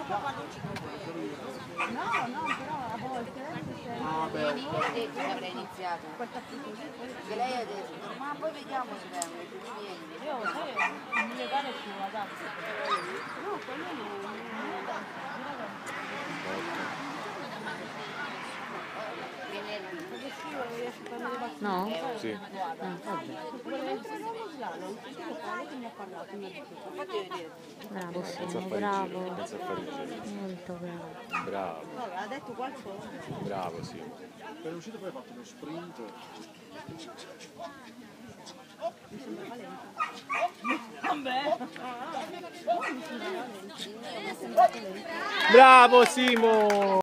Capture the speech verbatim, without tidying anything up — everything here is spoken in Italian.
No, no, però a volte Ah, beh, Vieni, io ho detto che avrei iniziato. Che lei ha detto, ma poi vediamo se vengo, tu vieni. io sai, il mio cane è più adatto. No, quello no. No? Sì. Bravo, sì, Pensa a fare il bravo. giro, pensa a fare il giro. Molto bravo. Bravo. Ha detto qualcosa. Bravo, sì. per uscita poi ha fatto uno sprint. Vabbè. Bravo Simo!